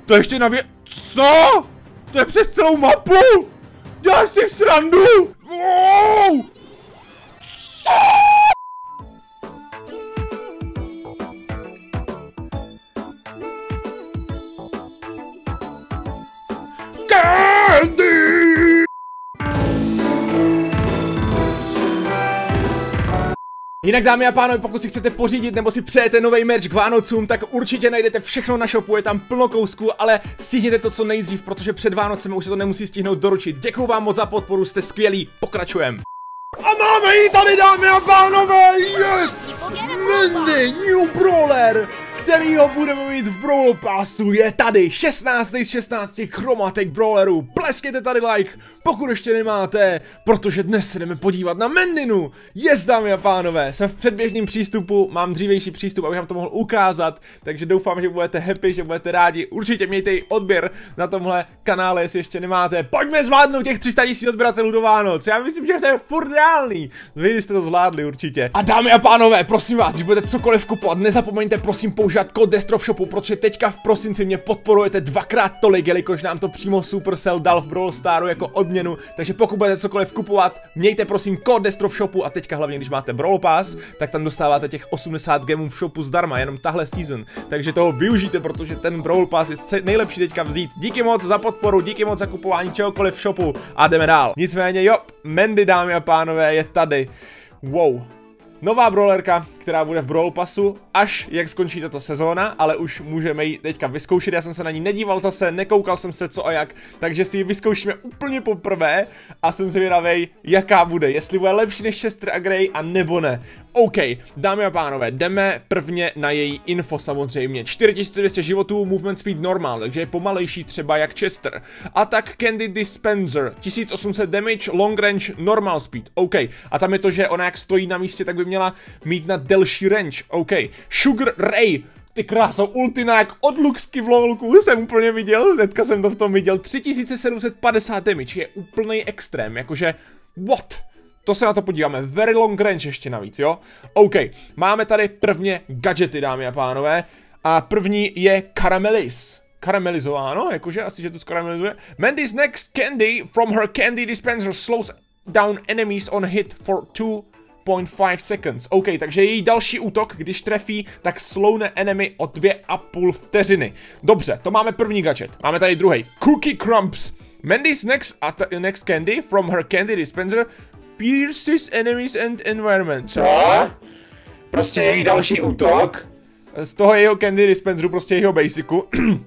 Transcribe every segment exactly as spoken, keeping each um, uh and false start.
To ještě na vě... Co? To je přes celou mapu? Děláš si srandu? Wow! Co? Candy! Jinak dámy a pánové, pokud si chcete pořídit nebo si přejete nový merch k Vánocům, tak určitě najdete všechno na shopu, je tam plno kousků, ale stihněte to co nejdřív, protože před Vánocemi už se to nemusí stihnout doručit. Děkuju vám moc za podporu, jste skvělí, pokračujem. A máme ji tady, dámy a pánové, yes! Mandy, New Brawler, kterýho budeme mít v Brawl Passu, je tady šestnáctý z šestnácti Chromatic Brawlerů. Pleskněte tady like, pokud ještě nemáte, protože dnes se jdeme podívat na Mandinu. Yes, dámy a pánové, jsem v předběžném přístupu, mám dřívější přístup, abych vám to mohl ukázat, takže doufám, že budete happy, že budete rádi. Určitě mějte i odběr na tomhle kanále, jestli ještě nemáte. Pojďme zvládnout těch tři sta tisíc odběratelů do Vánoc, já myslím, že to je furt reálný. Vy jste to zvládli určitě. A dámy a pánové, prosím vás, když budete cokoliv kupovat, nezapomeňte prosím použít kód Destro v shopu, protože teďka v prosinci mě podporujete dvakrát tolik, jelikož nám to přímo Supercell dal v Brawl Staru jako odměnu, takže pokud budete cokoliv kupovat, mějte prosím kód Destro v shopu a teďka hlavně když máte Brawl Pass, tak tam dostáváte těch osmdesát gemů v shopu zdarma, jenom tahle season, takže toho využijte, protože ten Brawl Pass je nejlepší teďka vzít. Díky moc za podporu, díky moc za kupování čehokoliv v shopu a jdeme dál. Nicméně jo, Mandy, dámy a pánové, je tady. Wow. Nová brawlerka, která bude v Brawl Passu, až jak skončí tato sezóna, ale už můžeme ji teďka vyzkoušet. Já jsem se na ní nedíval zase, nekoukal jsem se co a jak, takže si ji vyzkoušíme úplně poprvé a jsem zvědavej, jaká bude, jestli bude lepší než Chester a Gray a nebo ne. OK, dámy a pánové, jdeme prvně na její info samozřejmě. čtyři tisíce dvě stě životů, movement speed normal, takže je pomalejší třeba jak Chester. Attack Candy Dispenser, tisíc osm set damage, long range, normal speed, OK. A tam je to, že ona jak stojí na místě, tak by měla mít na delší range, OK. Sugar Ray, ty kráso, ultina jak od Luxky v lolku, jsem úplně viděl, hnedka jsem to v tom viděl, tři tisíce sedm set padesát damage, je úplný extrém, jakože, what? To se na to podíváme, very long range ještě navíc, jo? OK, máme tady prvně gadgety, dámy a pánové, a první je Caramelis. Karamelizováno, jakože asi, že to skaramelizuje. Mandy's next candy from her candy dispenser slows down enemies on hit for two point five seconds. OK, takže její další útok, když trefí, tak slowne enemy o dvě a půl vteřiny. Dobře, to máme první gadget. Máme tady druhý. Cookie Crumbs. Mandy's next, next candy from her candy dispenser pierces enemies and environment. Co? Prostě její další útok z toho jejího candy dispenseru, prostě jejího basicu.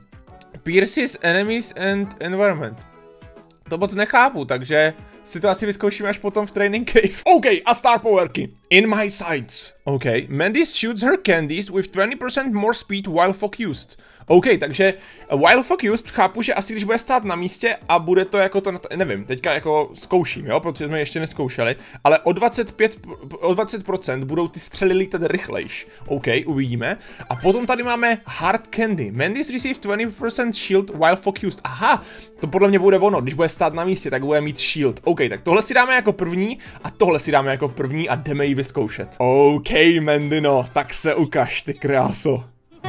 Pierces enemies and environment. To moc nechápu, takže si to asi vyzkoušíme až potom v Training Cave. OK, a star powerky. In my sights. OK, Mandy shoots her candies with twenty percent more speed while focused. OK, takže while focused chápu, že asi když bude stát na místě a bude to jako to, nevím, teďka jako zkouším, jo, protože jsme ještě neskoušeli, ale o dvacet pět, o dvacet procent budou ty střely lítat rychlejš. OK, uvidíme. A potom tady máme Hard Candy. Mandy's receive twenty percent shield while focused. Aha, to podle mě bude ono, když bude stát na místě, tak bude mít shield. OK, tak tohle si dáme jako první a tohle si dáme jako první a jdeme ji vyzkoušet. OK, Mandino, tak se ukaž, ty kráso.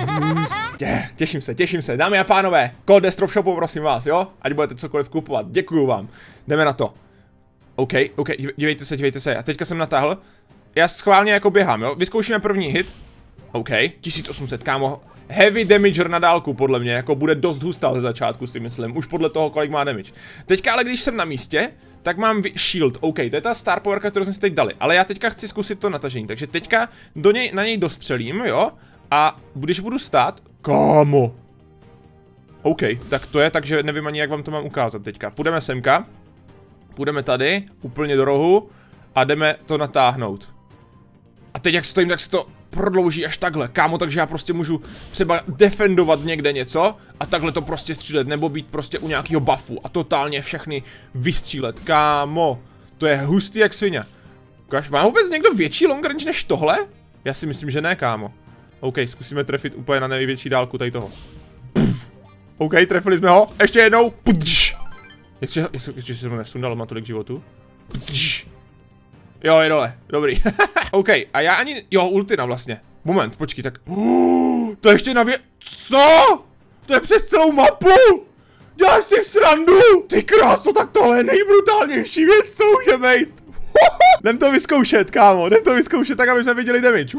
Tě, těším se, těším se, dámy a pánové, kód Destro v shopu, prosím vás, jo? Ať budete cokoliv kupovat, děkuju vám. Jdeme na to. OK, OK, dívejte se, dívejte se, a teďka jsem natáhl. Já schválně jako běhám, jo? Vyzkoušíme první hit. OK, tisíc osm set, kámo. Heavy damager na dálku, podle mě, jako bude dost hustá ze začátku, si myslím, už podle toho, kolik má damage. Teďka ale když jsem na místě, tak mám shield, OK, to je ta star powerka, kterou jsme si teď dali, ale já teďka chci zkusit to natažení, takže teďka do něj, na něj dostřelím, jo? A když budu stát, kámo. OK, tak to je, takže nevím ani, jak vám to mám ukázat teďka. Půjdeme semka, půjdeme tady, úplně do rohu a jdeme to natáhnout. A teď jak stojím, tak se to prodlouží až takhle, kámo, takže já prostě můžu třeba defendovat někde něco a takhle to prostě střílet, nebo být prostě u nějakého buffu a totálně všechny vystřílet, kámo. To je hustý jak svině. Ukaž, má vůbec někdo větší long range než tohle? Já si myslím, že ne, kámo. OK, zkusíme trefit úplně na největší dálku tady toho. Pff. OK, trefili jsme ho. Ještě jednou. Ještě, ještě se mu nesundalo, má tolik životů. Pff. Jo, je dole. Dobrý. OK, a já ani... Jo, ultina vlastně. Moment, počkej, tak... Uh, to ještě na vě... Co? To je přes celou mapu! Děláš si srandu? Ty kráso, tak tohle je nejbrutálnější věc, co může být. Jdem to vyzkoušet, kámo, jdem to vyzkoušet, tak aby jsme viděli damage.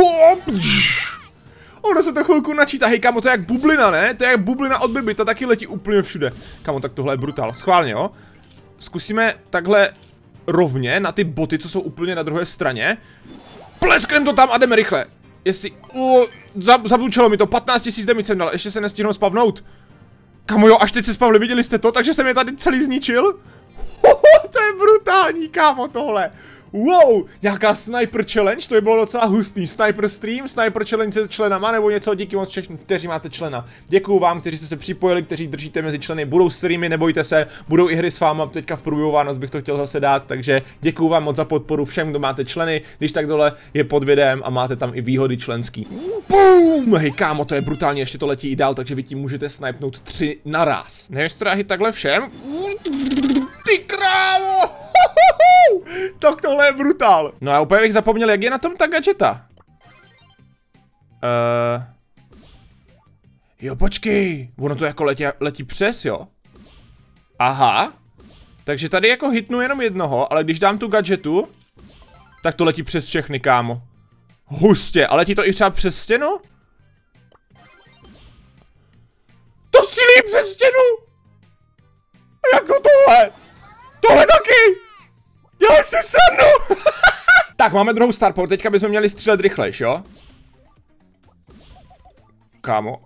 Ono se to chvilku načítá, hej kámo, to je jak bublina, ne? To je jak bublina od Bibi, ta taky letí úplně všude. Kámo, tak tohle je brutál, schválně, jo? Zkusíme takhle rovně na ty boty, co jsou úplně na druhé straně. Plesknem to tam a jdeme rychle. Jestli, uh, zablučilo mi to, patnáct tisíc damage jsem dal, ještě se nestihnou spavnout. Kámo jo, až teď se spavli, viděli jste to, takže jsem je tady celý zničil. To je brutální, kámo, tohle. Wow, nějaká sniper challenge, to by bylo docela hustý. Sniper stream, sniper challenge se členama, nebo něco, díky moc všechny, kteří máte člena. Děkuju vám, kteří jste se připojili, kteří držíte mezi členy, budou streamy, nebojte se, budou i hry s váma, teďka v průběhu Vánoc bych to chtěl zase dát, takže děkuju vám moc za podporu všem, kdo máte členy, když tak dole je pod videem a máte tam i výhody členský. Boom! Hej kámo, to je brutálně, ještě to letí i dál, takže vy tím můžete snipnout tři naraz. Nevím, jestli to dá hit takhle všem. Ty krávo! Tak tohle je brutál. No já úplně bych zapomněl, jak je na tom ta gadžeta. Uh... Jo, počkej. Ono to jako letí, letí přes, jo? Aha. Takže tady jako hitnu jenom jednoho, ale když dám tu gadžetu, tak to letí přes všechny, kámo. Hustě, a letí to i třeba přes stěnu? To střílí přes stěnu! Jako tohle? Tohle taky! Děláš si srandu! Tak, máme druhou starport, teďka bychom měli střílet rychlejš, jo? Kámo.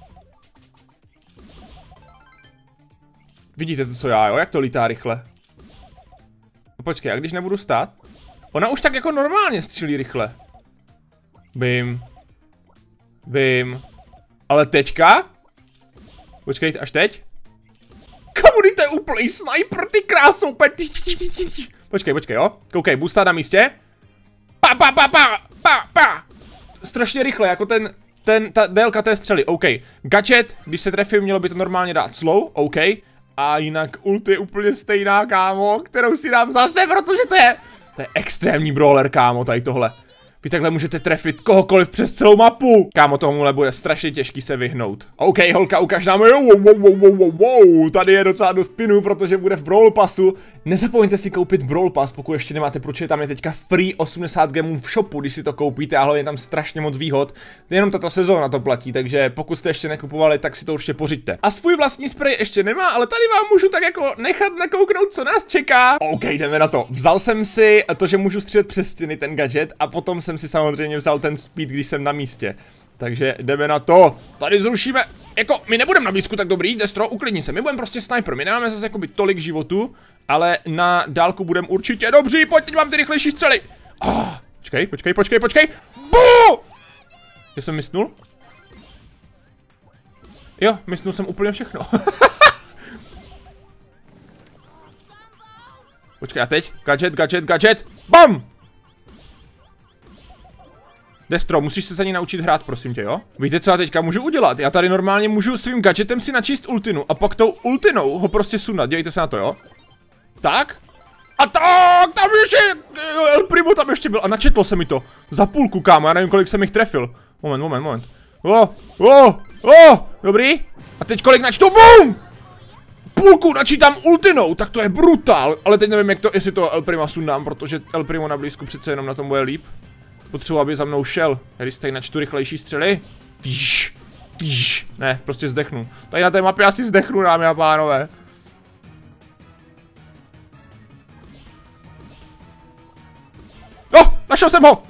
Vidíte to, co já, jo? Jak to lítá rychle? No, počkej, a když nebudu stát? Ona už tak jako normálně střílí rychle. Bim. Bim. Ale teďka? Počkej, až teď? Kamu, to je úplný sniper, ty krásou, Počkej, počkej, jo? Koukej, boosta na místě. Pa, pa, pa, pa, pa, pa. Strašně rychle, jako ten, ten, ta délka té střely, OK. Gadget, když se trefím, mělo by to normálně dát slow, OK. A jinak ulti je úplně stejná, kámo, kterou si dám zase, protože to je, to je extrémní brawler, kámo, tady tohle. Vy takhle můžete trefit kohokoliv přes celou mapu. Kámo, tomuhle bude strašně těžký se vyhnout. OK, holka, ukaž nám. Wow, wow, wow, wow, wow. Tady je docela dost pinů, protože bude v Brawl Passu. Nezapomeňte si koupit Brawl Pass, pokud ještě nemáte, protože tam je teďka free osmdesát gemů v shopu, když si to koupíte, a hlavně tam strašně moc výhod. Jenom tato sezóna to platí, takže pokud jste ještě nekupovali, tak si to určitě pořiďte. A svůj vlastní spray ještě nemá, ale tady vám můžu tak jako nechat nakouknout, co nás čeká. OK, jdeme na to. Vzal jsem si to, že můžu střílet přes stěny, ten gadget, a potom jsem si samozřejmě vzal ten speed, když jsem na místě. Takže jdeme na to. Tady zrušíme. Jako, my nebudeme na blízku tak dobrý, Destro, uklidni se. My budeme prostě sniper. My nemáme zase jakoby tolik životu, ale na dálku budeme určitě dobří. Pojď, teď mám ty rychlejší střely. Ah, počkej, počkej, počkej, počkej. Bu! Já jsem mysnul? Jo, mysnul jsem úplně všechno. Počkej, a teď? Gadget, gadget, gadget. Bam! Destro, musíš se za ní naučit hrát, prosím tě, jo? Víte, co já teďka můžu udělat? Já tady normálně můžu svým gadgetem si načíst ultinu a pak tou ultinou ho prostě sundat. Dělejte se na to, jo? Tak? A tak, tam ještě, El Primo tam ještě byl a načetlo se mi to. Za půlku, kámo, já nevím, kolik jsem jich trefil. Moment, moment, moment. O, o, o, dobrý. A teď kolik načtu, BOOM! Půlku načítám ultinou, tak to je brutál. Ale teď nevím, jak to, jestli to El Prima sundám, protože El Primo na blízku přece jenom na tom bude líp. Potřebuji, aby za mnou šel. Když tady načtu rychlejší střely. Píš, píš. Ne, prostě zdechnu. Tady na té mapě asi zdechnu, dámy a pánové. No, našel jsem ho!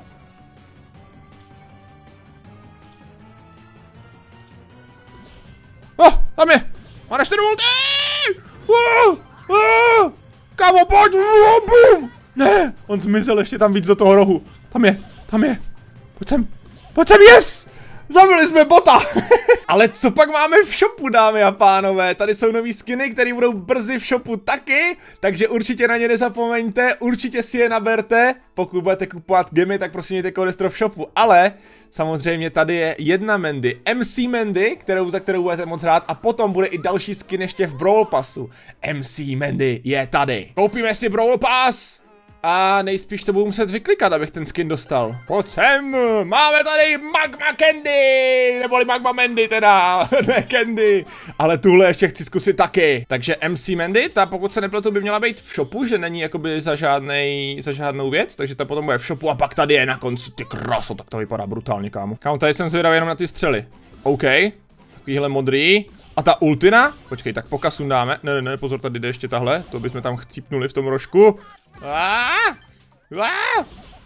No, tam je! Má než ten ulti! Uh, uh, kámo, pojď! Uh, boom! Ne, on zmizel ještě tam víc do toho rohu. Tam je, tam je. Pojď sem, pojď sem, yes! Zabili jsme bota! Ale co pak máme v shopu, dámy a pánové? Tady jsou nový skiny, které budou brzy v shopu taky, takže určitě na ně nezapomeňte, určitě si je naberte. Pokud budete kupovat gemy, tak prosím mějte kód Destro v shopu, ale samozřejmě tady je jedna Mandy, M C Mandy, kterou, za kterou budete moc rád, a potom bude i další skin ještě v Brawl Passu. M C Mandy je tady. Koupíme si Brawl Pass! A nejspíš to budu muset vyklikat, abych ten skin dostal. Pojď sem, máme tady Magma Candy, neboli Magma Mandy teda, ne Candy. Ale tuhle ještě chci zkusit taky. Takže M C Mandy, ta pokud se nepletu by měla být v shopu, že není jakoby za žádnej, za žádnou věc, takže ta potom bude v shopu a pak tady je na konci, ty kráso, tak to vypadá brutálně, kámo. Kámo, tady jsem zvědavý jenom na ty střely. OK, takovýhle modrý. A ta ultina? Počkej, tak poka sundáme. Ne, ne, ne, pozor, tady jde ještě tahle. To bychom tam chcípnuli v tom rožku. Aaaa! Aaaa!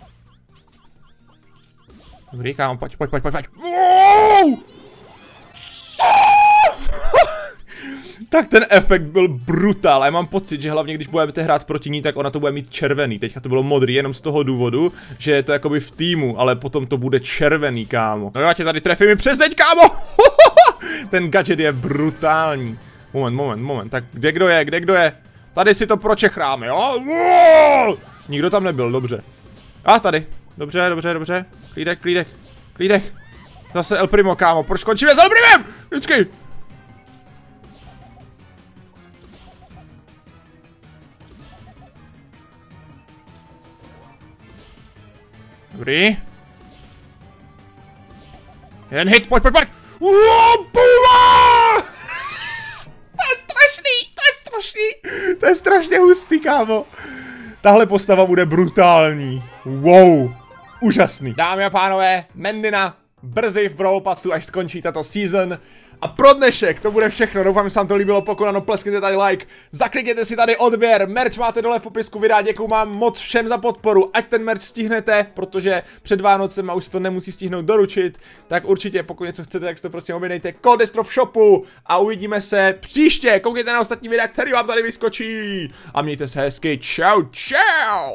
Dobrý, kámo, pojď, pojď, pojď, pojď, pojď. Wow! Tak ten efekt byl brutál. Já mám pocit, že hlavně když budete hrát proti ní, tak ona to bude mít červený. Teďka to bylo modrý jenom z toho důvodu, že je to jakoby v týmu, ale potom to bude červený, kámo. No já tě tady trefím i přes zeď, kámo! Ten gadget je brutální. Moment, moment, moment. Tak kde kdo je, kde kdo je? Tady si to pročechráme, jo? Wow! Nikdo tam nebyl, dobře. A tady. Dobře, dobře, dobře. Klídek, klídek, klídek. Zase El Primo, kámo. Proč končíme s El Primem? Vždycky. Dobrý. Jeden hit, pojď, pojď, pojď. Wow, to je strašný, to je strašný. To je strašně hustý, kámo. Tahle postava bude brutální. Wow, úžasný. Dámy a pánové, Mandina brzy v Brawl Passu, až skončí tato season. A pro dnešek to bude všechno, doufám, že se vám to líbilo, pokud ano, pleskněte tady like, zaklikněte si tady odběr, merch máte dole v popisku videa, děkuju vám moc všem za podporu, ať ten merch stihnete, protože před Vánocem a už se to nemusí stihnout doručit, tak určitě, pokud něco chcete, tak si to prostě objednejte, kód Destro v shopu a uvidíme se příště, koukejte na ostatní videa, který vám tady vyskočí a mějte se hezky, čau, čau!